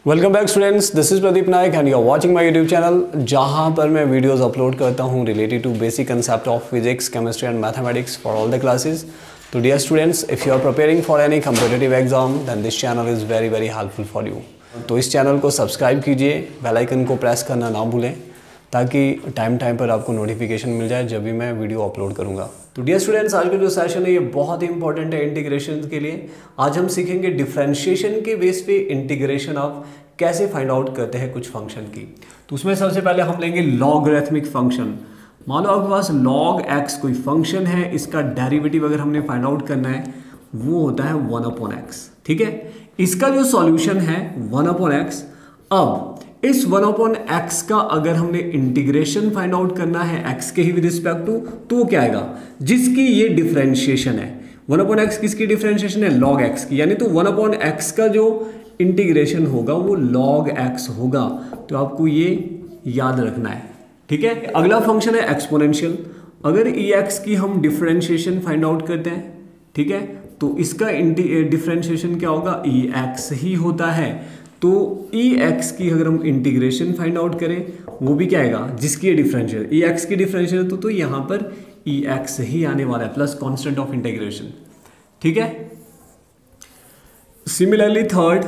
Welcome back students, this is Pradeep Nayak and you are watching my YouTube channel जहां पर मैं videos upload करता हूं related to basic concept of physics, chemistry and mathematics for all the classes. तो dear students, if you are preparing for any competitive exam then this channel is very very helpful for you. तो इस channel को subscribe कीजिए, bell icon को press करना ना भूलें ताकि टाइम पर आपको नोटिफिकेशन मिल जाए जब भी मैं वीडियो अपलोड करूंगा। तो डियर स्टूडेंट्स, आज का जो सेशन है ये बहुत ही इंपॉर्टेंट है इंटीग्रेशन के लिए। आज हम सीखेंगे डिफरेंशिएशन के बेस पे इंटीग्रेशन ऑफ कैसे फाइंड आउट करते हैं कुछ फंक्शन की। तो उसमें सबसे पहले हम लेंगे लॉगरिथमिक फंक्शन। मान लो आपके पास log x कोई फंक्शन है, इसका डेरिवेटिव अगर हमने फाइंड आउट करना है वो होता है 1/x। ठीक है, इसका जो सॉल्यूशन है 1/x। अब इस 1/x का अगर हमने इंटीग्रेशन फाइंड आउट करना है x के ही विद रिस्पेक्ट टू, तो वो क्या आएगा, जिसकी ये डिफरेंशिएशन है। 1/x किसकी डिफरेंशिएशन है, log x की, यानी तो 1/x का जो इंटीग्रेशन होगा वो log x होगा। तो आपको ये याद रखना है। ठीक है, अगला फंक्शन है एक्सपोनेंशियल। अगर ex की हम डिफरेंशिएशन फाइंड आउट करते हैं, ठीक है, तो इसका डिफरेंशिएशन क्या होगा, ex ही होता है। तो ex की अगर हम इंटीग्रेशन फाइंड आउट करें वो भी क्या आएगा, जिसकी ये डिफरेंशियल ex की डिफरेंशियल तो यहाँ पर ex ही आने वाला है प्लस कांस्टेंट ऑफ इंटीग्रेशन। ठीक है, similarly third,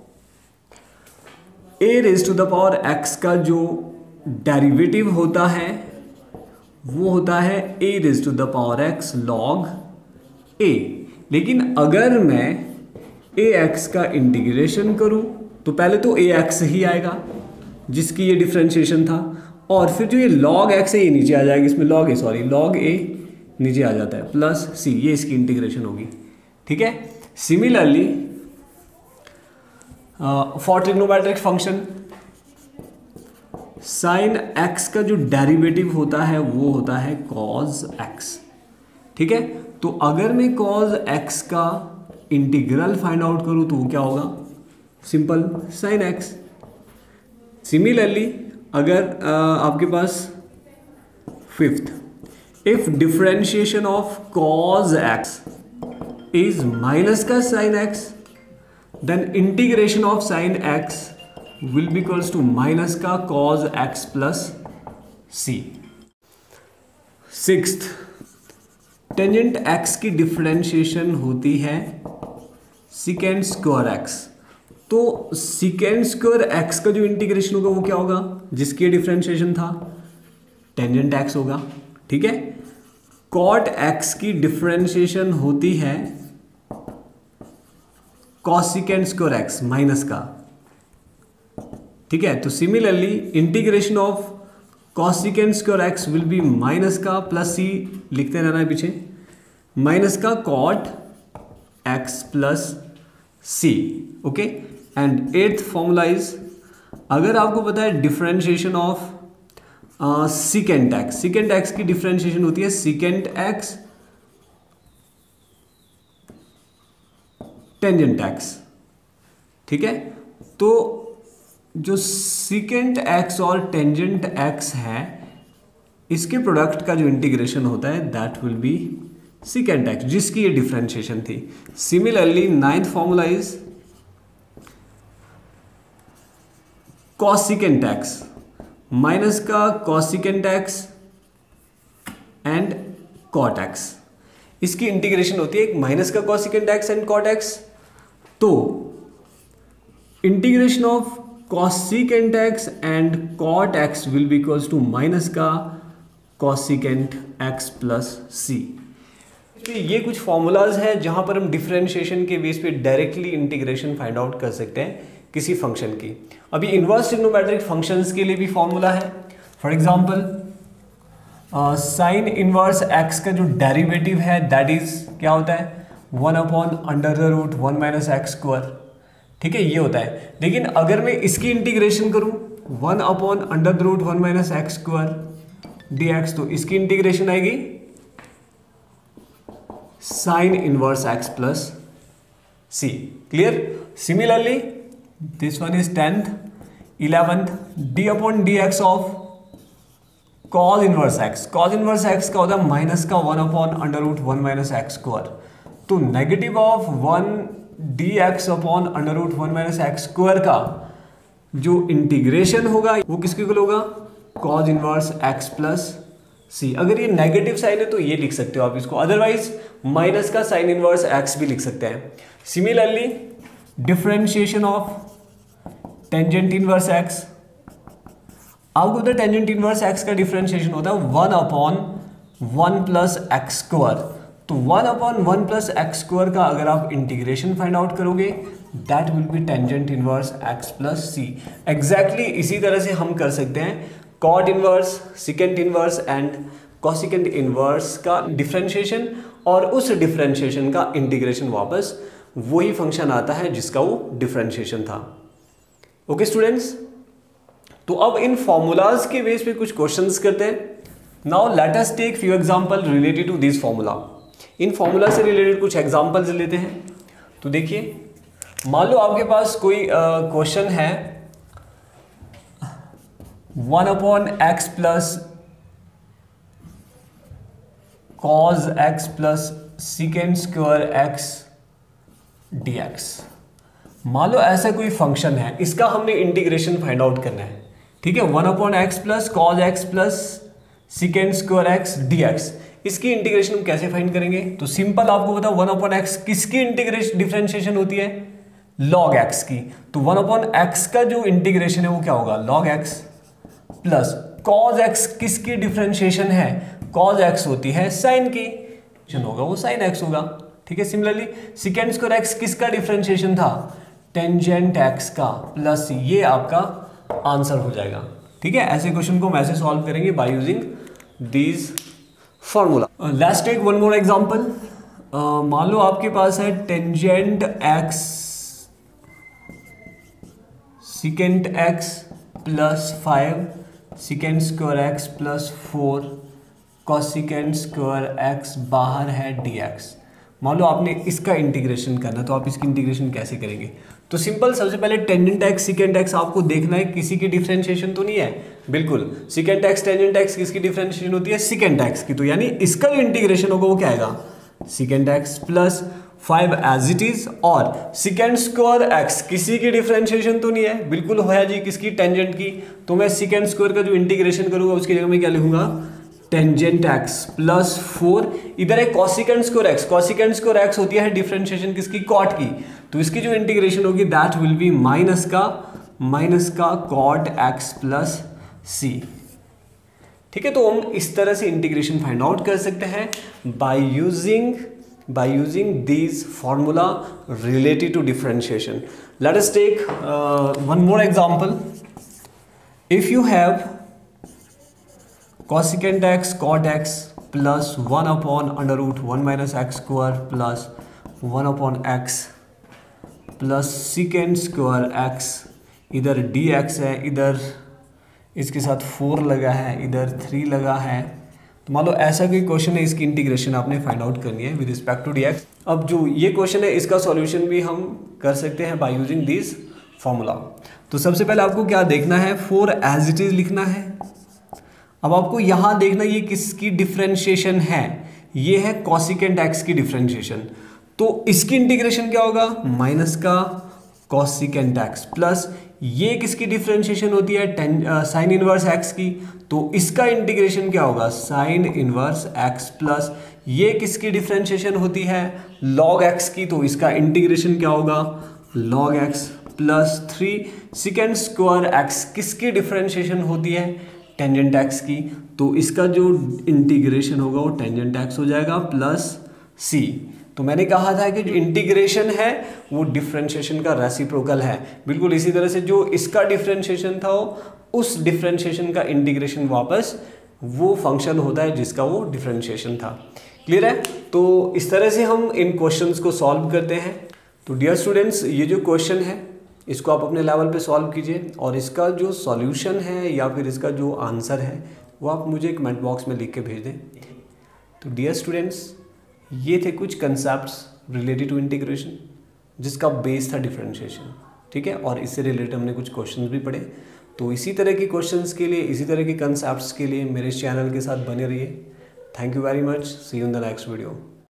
a raise to the power x का जो डेरिवेटिव होता है वो होता है a raise to the power x log a। लेकिन अगर मैं ax का इंटीग्रेशन करूं तो पहले तो ax ही आएगा जिसकी ये डिफरेंशिएशन था, और फिर जो ये log x है ये नीचे आ जाएगी, इसमें log a नीचे आ जाता है प्लस c, ये इसकी इंटीग्रेशन होगी। ठीक है, similarly for trigonometric function sine x का जो डेरिवेटिव होता है वो होता है cos x। ठीक है, तो अगर मैं cos x का इंटीग्रल फाइंड आउट करूं तो वो क्या होगा, सिंपल sin x। सिमिलरली अगर आपके पास fifth, if differentiation of cos x is minus का sin x then integration of sin x will be equals to minus का cos x plus c। Sixth, tangent x की differentiation होती है secant square x। तो secant square x का जो integration होगा वो क्या होगा, जिसकी डिफरेंशिएशन था टेंजेंट x होगा। ठीक है, cot x की डिफरेंशिएशन होती है cosecant स्क्वायर x माइनस का। ठीक है, तो similarly integration of cosecant square x will be minus का प्लस c, लिखते रहना है पीछे, माइनस का cot x plus c। Okay, and eighth formula is, अगर आपको पता है डिफरेंशिएशन ऑफ secant x की डिफरेंशिएशन होती है secant x टेंजेंट x। ठीक है, तो जो secant x और टेंजेंट x है इसके प्रोडक्ट का जो इंटीग्रेशन होता है that will be secant x, जिसकी ये डिफरेंशिएशन थी। Similarly ninth formula is cosecant x minus का cosecant x and cot x, इसकी इंटीग्रेशन होती है एक माइनस का cosecant x and cot x। तो integration of cosecant x and cot x will be equals to minus का cosecant x plus c। ये कुछ फॉर्मूलाज हैं जहां पर हम डिफरेंशिएशन के बेस पे डायरेक्टली इंटीग्रेशन फाइंड आउट कर सकते हैं किसी फंक्शन की। अभी इनवर्स ट्रिग्नोमेट्रिक फंक्शंस के लिए भी फॉर्मूला है। For example sine inverse x का जो डेरिवेटिव है दैट इज क्या होता है, 1/√1 माइनस एक्स स्क्वायर। ठीक है, ये होता है। लेकिन अगर मैं इसकी इंटीग्रेशन करूं 1/√1 माइनस एक्स स्क्वायर dx, तो इसकी इंटीग्रेशन आएगी sine inverse x plus c। Clear? Similarly this one is 10th, 11th, d/dx of cos inverse x। cos inverse x का होता है माइनस का 1/√1 माइनस एक्स स्क्वायर। तो negative of 1 dx upon under root 1 minus x square का जो integration होगा वो किसके इक्वल होगा, cos inverse x plus c. अगर ये नेगेटिव साइन है तो ये लिख सकते हो आप इसको, अदरवाइज माइनस का साइन इनवर्स एक्स भी लिख सकते हैं। Similarly differentiation of tangent inverse x, आपको पता है टेंजेंट इनवर्स एक्स का डिफरेंशिएशन होता है 1/1 प्लस एक्स स्क्वायर। तो 1/1 प्लस एक्स स्क्वायर का अगर आप इंटीग्रेशन फाइंड आउट करोगे that will be tangent inverse x plus c. Exactly इसी तरह से हम कर सकते हैं cot inverse, secant inverse and cosecant inverse का डिफरेंशिएशन, और उस डिफरेंशिएशन का इंटीग्रेशन वापस वही फंक्शन आता है जिसका वो डिफरेंशिएशन था। ओके स्टूडेंट्स, तो अब इन फॉर्मूलाज के बेस पे कुछ क्वेश्चंस करते हैं। Now let us take few example related to this formula. इन फॉर्मूला से रिलेटेड कुछ एग्जांपल्स लेते हैं। तो देखिए, मान लो आपके पास कोई क्वेश्चन है 1/x plus cos x plus secant square x dx। मान लो ऐसा कोई फंक्शन है, इसका हमने इंटीग्रेशन फाइंड आउट करना है, ठीक है। 1/x plus cos x plus secant square x dx, इसकी इंटीग्रेशन हम कैसे फाइंड करेंगे? तो सिंपल, आपको पता 1/x किसकी इंटीग्रेशन डिफरेंशिएशन होती है, log x की। तो 1/x का जो इंटीग्रेशन है वो क्या होगा, log x plus cos x किसकी डिफरेंशिएशन है, cos x होती है साइन की, होगा वो साइन x होगा, ठीक है। सिमिलरली सीकेंड स्क्वायर एक्स किसका डिफरेंशिएशन था, टेंजेंट एक्स का, प्लस ये आपका आंसर हो जाएगा, ठीक है। ऐसे क्वेश्चन को हम ऐसे सॉल्व करेंगे by using this formula. Let's take one more example. मान लो आपके पास है tangent x secant x plus 5 secant square x plus 4 cosecant square x बाहर है dx। मान लो आपने इसका इंटीग्रेशन करना, तो आप इसकी इंटीग्रेशन कैसे करेंगे? तो सिंपल, सबसे पहले टेंजेंट एक्स सीकेंट एक्स आपको देखना है किसी की डिफरेंशिएशन तो नहीं है, बिल्कुल। सीकेंट एक्स टेंजेंट एक्स किसकी डिफरेंशिएशन होती है, सीकेंट एक्स की। तो यानी इसका जो इंटीग्रेशन होगा वो क्या आएगा, secant x plus 5 as it is, और सीकेंड स्क्वायर एक्स किसी की डिफरेंशिएशन तो नहीं है, बिल्कुल होया जी, किसकी, टेंजेंट की। तो मैं सीकेंड स्क्वायर का जो इंटीग्रेशन करूंगा उसकी जगह में क्या लिखूंगा, टेंजेंट एक्स प्लस 4, इधर है cosecant square x, cosecant square x होती है डिफरेंशिएशन किसकी, कॉट की। तो इसकी जो इंटीग्रेशन होगी दैट विल बी माइनस का कॉट एक्स प्लस सी, ठीक है। तो हम इस तरह से इंटीग्रेशन फाइंड आउट कर सकते हैं by using this formula related to differentiation. Let us take one more example. If you have cosecant x cot x plus 1/√1 minus x square plus 1/x plus secant square x, इधर dx है, इधर इसके साथ 4 लगा है, इधर 3 लगा है। तो मान लो ऐसा कोई क्वेश्चन है, इसकी इंटीग्रेशन आपने फाइंड आउट करनी है विद रिस्पेक्ट टू dx। अब जो ये क्वेश्चन है इसका सॉल्यूशन भी हम कर सकते हैं बाय यूजिंग दिस फॉर्मूला। तो सबसे पहले आपको क्या देखना है, 4 एज इट इज लिखना है। अब आपको यहां देखना ये किसकी डिफरेंशिएशन है, ये है कोसिकेंट एक्स की डिफरेंशिएशन। तो इसकी इंटीग्रेशन क्या होगा, माइनस का कोसिकेंट एक्स प्लस ये किसकी डिफरेंशिएशन होती है, साइन इनवर्स एक्स की। तो इसका इंटीग्रेशन क्या होगा, साइन इनवर्स एक्स प्लस ये किसकी डिफरेंशिएशन होती है, लॉग एक्स की। तो इसका इंटीग्रेशन क्या होगा, log x plus 3 secant square x किसकी डिफरेंशिएशन होती है, टेंजेंट एक्स की। तो इसका जो इंटीग्रेशन होगा वो टेंजेंट एक्स हो जाएगा प्लस सी। तो मैंने कहा था कि जो इंटीग्रेशन है वो डिफरेंशिएशन का रेसिप्रोकल है, बिल्कुल इसी तरह से जो इसका डिफरेंशिएशन था उस डिफरेंशिएशन का इंटीग्रेशन वापस वो फंक्शन होता है जिसका वो डिफरेंशिएशन था। क्लियर है? तो इस तरह से हम इन क्वेश्चंस को सॉल्व करते हैं। तो डियर स्टूडेंट्स, ये जो क्वेश्चन है इसको आप अपने लेवल पे सॉल्व कीजिए, और इसका जो सॉल्यूशन है या फिर इसका जो आंसर है वो आप मुझे कमेंट बॉक्स में लिख के भेज दें। तो डियर स्टूडेंट्स, ये थे कुछ कंसेप्ट्स रिलेटेड टू इंटीग्रेशन जिसका बेस था डिफरेंशिएशन, ठीक है। और इससे रिलेटेड हमने कुछ क्वेश्चंस भी पढ़े। तो इसी तरह के क्वेश्चंस के लिए, इसी तरह के कंसेप्ट्स के लिए मेरे चैनल के साथ बने रहिए। Thank you very much, see you in the next video.